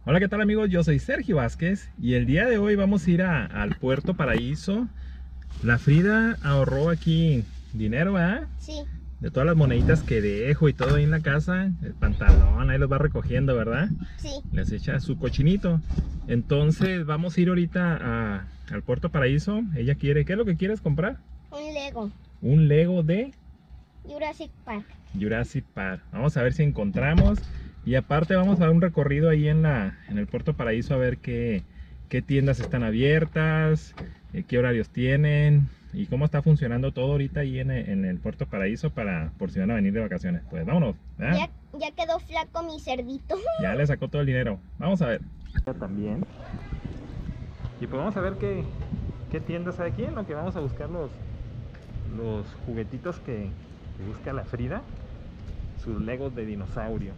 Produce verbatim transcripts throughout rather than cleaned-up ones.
Hola, ¿qué tal amigos? Yo soy Sergio Vázquez y el día de hoy vamos a ir a, al Puerto Paraíso. La Frida ahorró aquí dinero, ¿eh? Sí. De todas las moneditas que dejo y todo ahí en la casa, el pantalón, ahí los va recogiendo, ¿verdad? Sí. Les echa su cochinito. Entonces vamos a ir ahorita a, al Puerto Paraíso. Ella quiere, ¿qué es lo que quieres comprar? Un Lego. Un Lego de Jurassic Park. Jurassic Park. Vamos a ver si encontramos. Y aparte vamos a dar un recorrido ahí en, la, en el Puerto Paraíso a ver qué, qué tiendas están abiertas, eh, qué horarios tienen y cómo está funcionando todo ahorita ahí en, en el Puerto Paraíso para por si van a venir de vacaciones. Pues vámonos. ¿eh? Ya, ya quedó flaco mi cerdito. Ya le sacó todo el dinero. Vamos a ver. También. Y pues vamos a ver qué, qué tiendas hay aquí en lo que vamos a buscar los, los juguetitos que, que busca la Frida. Sus Legos de dinosaurio.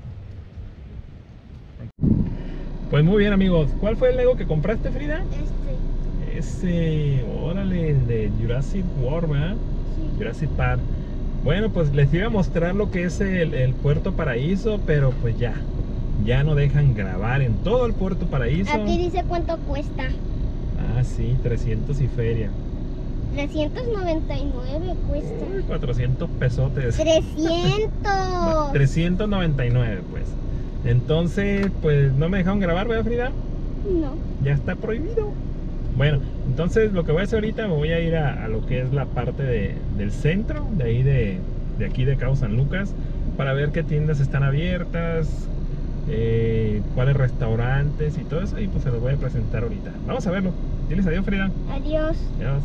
Pues muy bien amigos, ¿cuál fue el Lego que compraste, Frida? Este. Ese, órale, el de Jurassic World, ¿verdad? Sí. Jurassic Park. Bueno, pues les iba a mostrar lo que es el, el Puerto Paraíso, pero pues ya, ya no dejan grabar en todo el Puerto Paraíso. Aquí dice cuánto cuesta. Ah, sí, trescientos y feria. trescientos noventa y nueve cuesta. Uy, cuatrocientos pesotes. trescientos. trescientos noventa y nueve, pues. Entonces, pues no me dejaron grabar, ¿verdad, Frida? No. Ya está prohibido. Bueno, entonces lo que voy a hacer ahorita, me voy a ir a, a lo que es la parte de, del centro, de ahí de, de aquí de Cabo San Lucas, para ver qué tiendas están abiertas, eh, cuáles restaurantes y todo eso, y pues se los voy a presentar ahorita. Vamos a verlo. Diles adiós, Frida. Adiós. Adiós.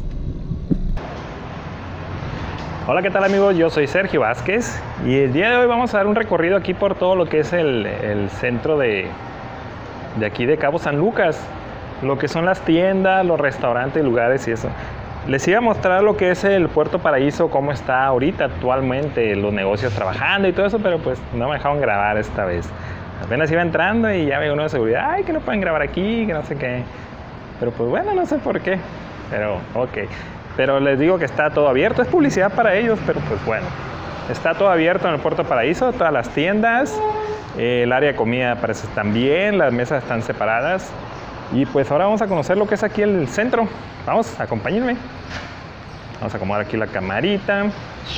Hola, ¿qué tal amigos? Yo soy Sergio Vázquez y el día de hoy vamos a dar un recorrido aquí por todo lo que es el, el centro de, de aquí de Cabo San Lucas, lo que son las tiendas, los restaurantes, lugares y eso. Les iba a mostrar lo que es el Puerto Paraíso, cómo está ahorita actualmente, los negocios trabajando y todo eso, pero pues no me dejaron grabar esta vez. Apenas iba entrando y ya me uno de seguridad, ay, que no pueden grabar aquí, que no sé qué. Pero pues bueno, no sé por qué, pero ok. Pero les digo que está todo abierto, es publicidad para ellos, pero pues bueno. Está todo abierto en el Puerto Paraíso, todas las tiendas, eh, el área de comida parece también, las mesas están separadas. Y pues ahora vamos a conocer lo que es aquí el centro. Vamos, acompáñenme. Vamos a acomodar aquí la camarita.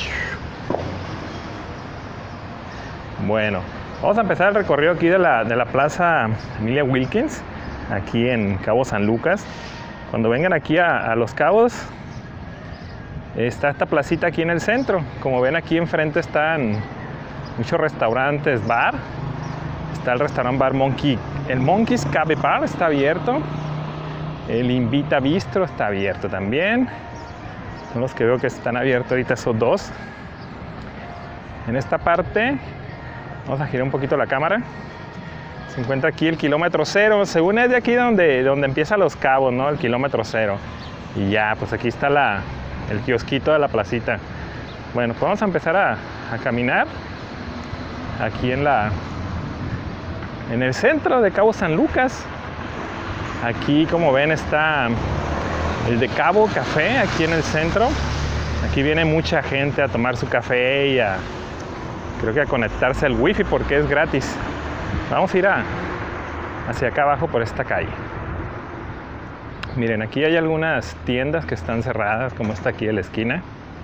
Bueno, vamos a empezar el recorrido aquí de la, de la Plaza Emilia Wilkins, aquí en Cabo San Lucas. Cuando vengan aquí a, a Los Cabos, está esta placita aquí en el centro. Como ven, aquí enfrente están muchos restaurantes, bar. Está el restaurante bar Monkey. El Monkey's Cave Bar está abierto. El Invita Bistro está abierto también. Son los que veo que están abiertos ahorita, esos dos. En esta parte, vamos a girar un poquito la cámara. Se encuentra aquí el kilómetro cero. Según es de aquí donde, donde empieza Los Cabos, ¿no? El kilómetro cero. Y ya, pues aquí está la... el kiosquito de la placita. Bueno, pues vamos a empezar a, a caminar aquí en la en el centro de Cabo San Lucas. Aquí, como ven, está el de Cabo Café aquí en el centro. Aquí viene mucha gente a tomar su café y a, creo que a conectarse al wifi porque es gratis. Vamos a ir a, hacia acá abajo por esta calle. Miren, aquí hay algunas tiendas que están cerradas, como esta aquí de la esquina.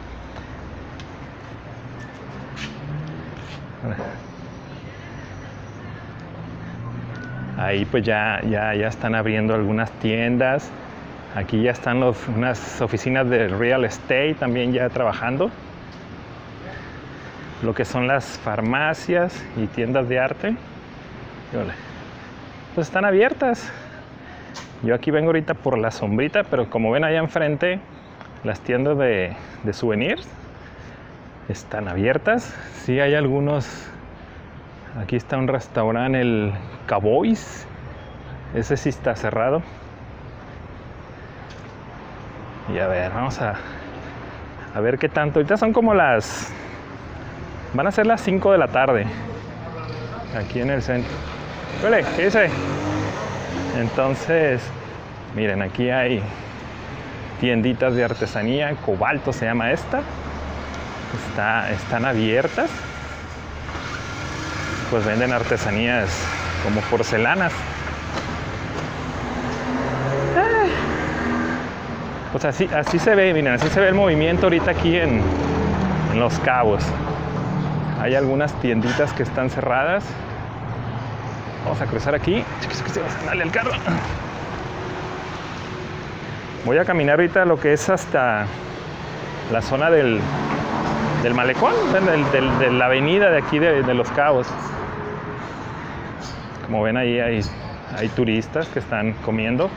Ahí pues ya, ya, ya están abriendo algunas tiendas. Aquí ya están los, unas oficinas de real estate también ya trabajando. Lo que son las farmacias y tiendas de arte. Pues están abiertas. Yo aquí vengo ahorita por la sombrita, pero como ven allá enfrente, las tiendas de, de souvenirs están abiertas. Sí hay algunos. Aquí está un restaurante, el Cowboys. Ese sí está cerrado. Y a ver, vamos a, a ver qué tanto. Ahorita son como las... van a ser las cinco de la tarde. Aquí en el centro. Hola, ¿qué dice? Entonces, miren, aquí hay tienditas de artesanía, Cobalto se llama esta. Está, están abiertas. Pues venden artesanías como porcelanas. Pues así, así se ve, miren, así se ve el movimiento ahorita aquí en, en Los Cabos. Hay algunas tienditas que están cerradas. Vamos a cruzar aquí. Dale al carro. Voy a caminar ahorita lo que es hasta la zona del, del malecón, del, del, de la avenida de aquí de, de Los Cabos. Como ven ahí hay, hay turistas que están comiendo.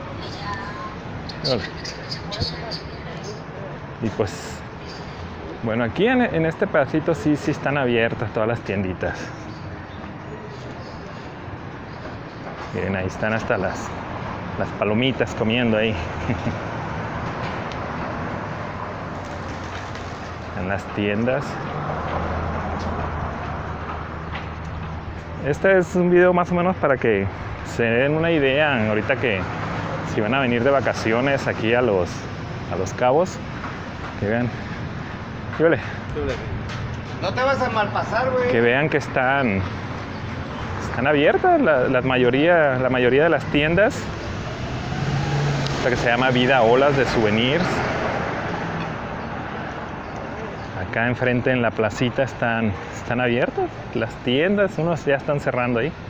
Y pues, bueno, aquí en, en este pedacito sí, sí están abiertas todas las tienditas. Miren, ahí están hasta las, las palomitas comiendo ahí. En las tiendas. Este es un video más o menos para que se den una idea ahorita que si van a venir de vacaciones aquí a los, a los Cabos, que vean. No te vas a malpasar, güey. Que vean que están están abiertas la, la mayoría la mayoría de las tiendas. Esta que se llama Vida Olas de Souvenirs. Acá enfrente en la placita están están abiertas las tiendas, unos ya están cerrando ahí.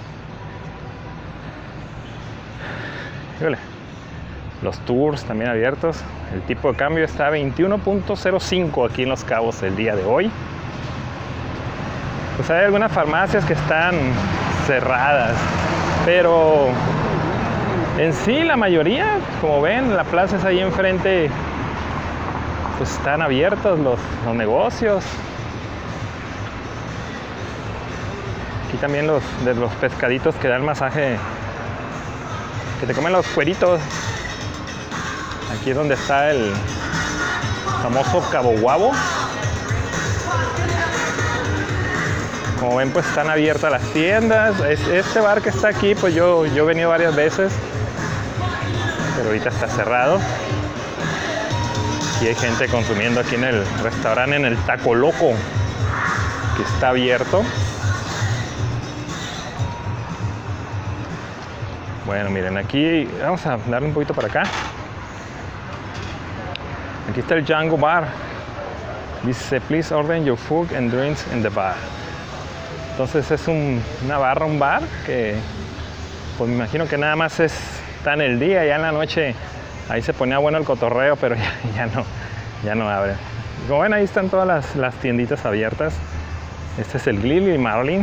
Híjole. Los tours también abiertos. El tipo de cambio está a veintiuno punto cero cinco aquí en Los Cabos el día de hoy. Pues hay algunas farmacias que están cerradas, pero en sí la mayoría, como ven, la plaza es ahí enfrente, pues están abiertos los, los negocios. Aquí también los de los pescaditos que dan masaje, que te comen los cueritos. Aquí es donde está el famoso Cabo Guabo. Como ven, pues están abiertas las tiendas. Este bar que está aquí, pues yo, yo he venido varias veces, pero ahorita está cerrado. Aquí hay gente consumiendo aquí en el restaurante, en el Taco Loco, que está abierto. Bueno, miren, aquí vamos a darle un poquito para acá. Aquí está el Django Bar. Dice, please order your food and drinks in the bar. Entonces es un, una barra, un bar que pues me imagino que nada más es, está en el día, ya en la noche ahí se ponía bueno el cotorreo, pero ya, ya no, ya no abre. Como ven, ahí están todas las, las tienditas abiertas. Este es el Lily Marlin,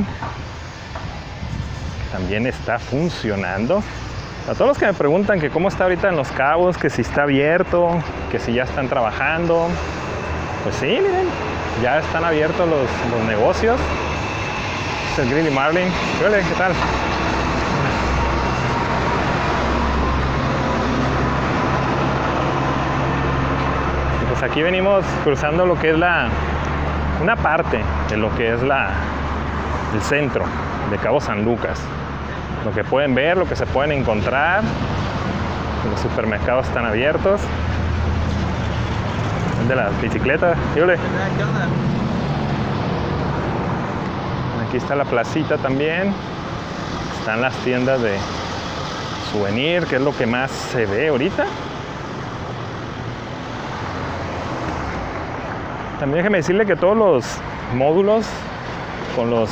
que también está funcionando. A todos los que me preguntan que cómo está ahorita en Los Cabos, que si está abierto, que si ya están trabajando, pues sí, miren, ya están abiertos los, los negocios. Este es el Grill y Marlin. Hola, ¿qué tal? Y pues aquí venimos cruzando lo que es la una parte de lo que es la el centro de Cabo San Lucas. Lo que pueden ver, lo que se pueden encontrar. Los supermercados están abiertos. El de las bicicletas. Híjole. Aquí está la placita también. Están las tiendas de souvenir, que es lo que más se ve ahorita. También déjeme decirle que todos los módulos con los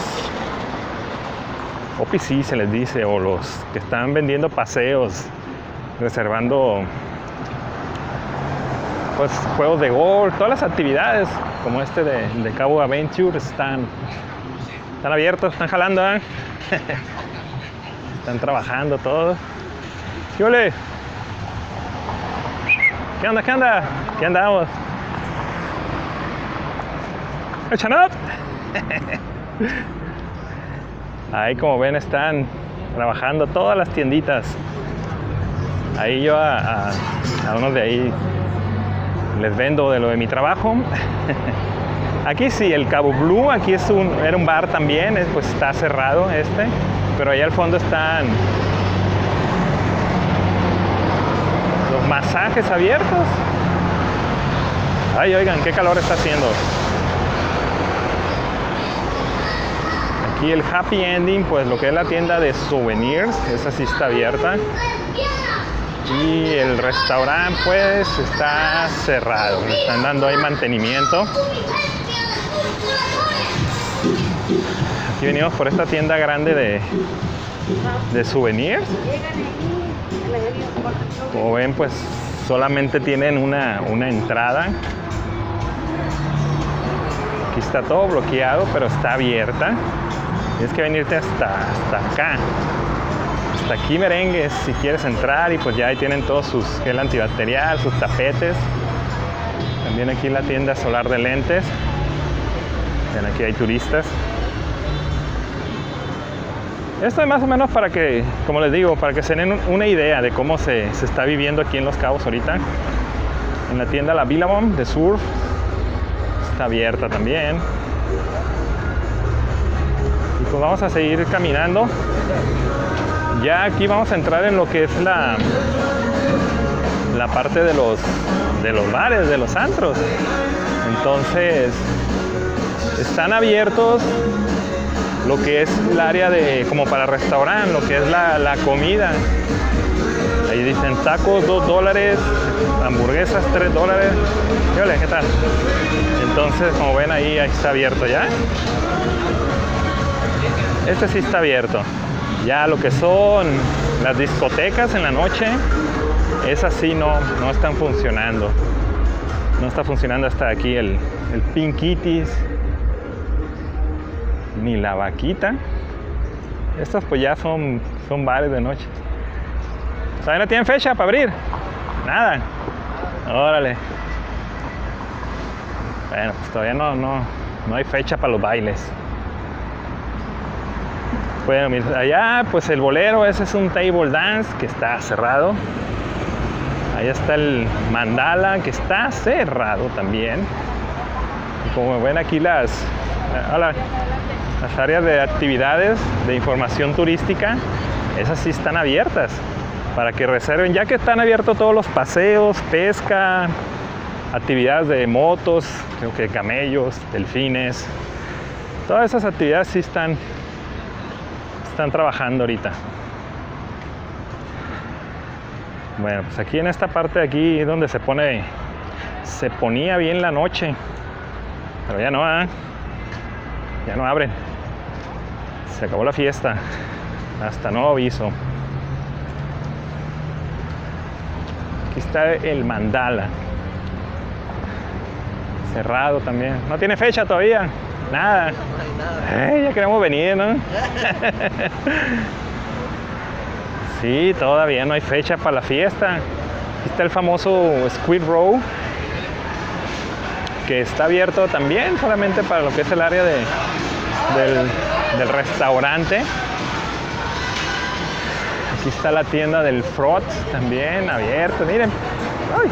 O P C se les dice, o los que están vendiendo paseos, reservando pues juegos de golf, todas las actividades como este de, de Cabo Adventure están, están abiertos, están jalando, ¿eh? Están trabajando todos. ¿Qué ole? ¿Qué onda? ¿Qué onda? ¿Qué andamos? ¡Echan up! Ahí, como ven, están trabajando todas las tienditas. Ahí yo a, a, a unos de ahí les vendo de lo de mi trabajo. Aquí sí, el Cabo Blue, aquí es un, era un bar también, es, pues está cerrado este, pero allá al fondo están los masajes abiertos. Ay, oigan, qué calor está haciendo. Aquí Aquí el Happy Ending, pues lo que es la tienda de souvenirs, esa sí está abierta. Y el restaurante pues está cerrado, le están dando ahí mantenimiento. Aquí venimos por esta tienda grande de, de souvenirs. Como ven, pues solamente tienen una, una entrada. Aquí está todo bloqueado, pero está abierta. Tienes que venirte hasta, hasta acá. Hasta aquí merengues si quieres entrar, y pues ya ahí tienen todos sus gel antibacterial, sus tapetes. También aquí la tienda solar de lentes. Ven, aquí hay turistas. Esto es más o menos para que, como les digo, para que se den una idea de cómo se, se está viviendo aquí en Los Cabos ahorita. En la tienda la Billabong de surf está abierta también. Y pues vamos a seguir caminando. Ya aquí vamos a entrar en lo que es la, la parte de los, de los bares, de los antros. Entonces, están abiertos lo que es el área de, como para restaurante, lo que es la, la comida. Ahí dicen tacos dos dólares, hamburguesas tres dólares. ¿Qué, ¿Qué tal? Entonces, como ven ahí, ahí está abierto ya. Este sí está abierto. Ya lo que son las discotecas en la noche, esas sí no, no están funcionando. No está funcionando hasta aquí el, el Pink Kitties, ni la Vaquita. Estos pues ya son, son bares de noche. ¿Todavía no tienen fecha para abrir? Nada. Órale. Bueno, pues todavía no, no, no hay fecha para los bailes. Bueno, mira, allá pues el bolero, ese es un table dance que está cerrado. Ahí está el mandala que está cerrado también. Y como ven aquí las, hola, las áreas de actividades de información turística, esas sí están abiertas para que reserven, ya que están abiertos todos los paseos, pesca, actividades de motos, creo que camellos, delfines. Todas esas actividades sí están están trabajando ahorita. Bueno, pues aquí en esta parte de aquí es donde se pone, se ponía bien la noche, pero ya no, ¿eh? Ya no abren. Se acabó la fiesta, hasta nuevo aviso. Aquí está el mandala, cerrado también. No tiene fecha todavía. Nada. Eh, ya queremos venir, ¿no? Sí, todavía no hay fecha para la fiesta. Aquí está el famoso Squid Row, que está abierto también solamente para lo que es el área de, del, del restaurante. Aquí está la tienda del Frot también abierto. Miren. Ay.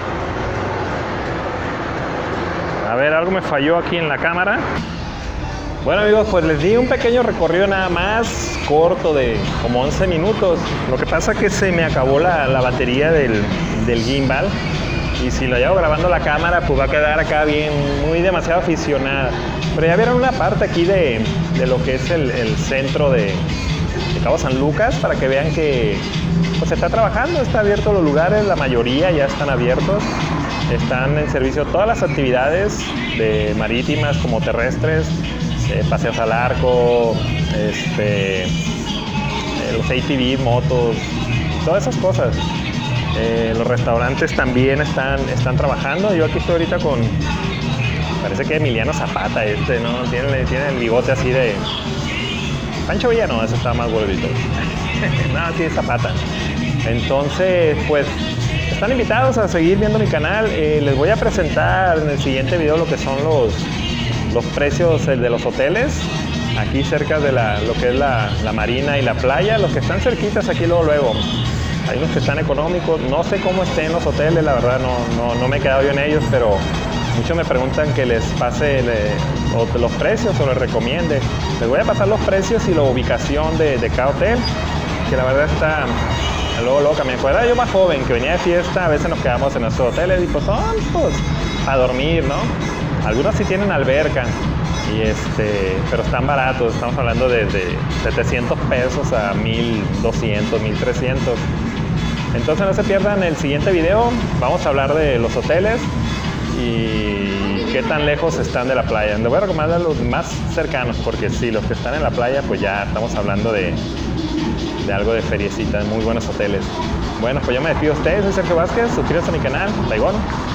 A ver, algo me falló aquí en la cámara. Bueno amigos, pues les di un pequeño recorrido nada más, corto de como once minutos. Lo que pasa es que se me acabó la, la batería del, del gimbal, y si lo llevo grabando la cámara pues va a quedar acá bien, muy demasiado aficionada. Pero ya vieron una parte aquí de, de lo que es el, el centro de, de Cabo San Lucas, para que vean que pues se está trabajando, está abierto los lugares, la mayoría ya están abiertos. Están en servicio todas las actividades de marítimas como terrestres. Eh, paseos al arco, este, eh, los A T V, motos, todas esas cosas. Eh, los restaurantes también están, están trabajando. Yo aquí estoy ahorita con, parece que Emiliano Zapata, este, ¿no? Tiene, tiene el bigote así de Pancho Villa, no, ese está más gordito. No, sí es Zapata. Entonces, pues, están invitados a seguir viendo mi canal. Eh, les voy a presentar en el siguiente video lo que son los los precios de los hoteles aquí cerca de la, lo que es la, la marina y la playa. Los que están cerquitas aquí luego luego, hay unos que están económicos. No sé cómo estén los hoteles, la verdad no, no, no me he quedado yo en ellos, pero muchos me preguntan que les pase le, o los precios o les recomiende. Les voy a pasar los precios y la ubicación de, de cada hotel, que la verdad está luego loca. Me acuerdo yo más joven que venía de fiesta, a veces nos quedamos en nuestros hoteles y pues son pues a dormir, ¿no? Algunos sí tienen alberca, Y este, pero están baratos, estamos hablando de, de setecientos pesos a mil doscientos, mil trescientos. Entonces no se pierdan el siguiente video, vamos a hablar de los hoteles y qué tan lejos están de la playa. Les voy a recomendar los más cercanos, porque sí, los que están en la playa, pues ya estamos hablando de, de algo de feriecita, de muy buenos hoteles. Bueno, pues yo me despido de ustedes, soy Sergio Vázquez, suscríbanse a mi canal, Taigón.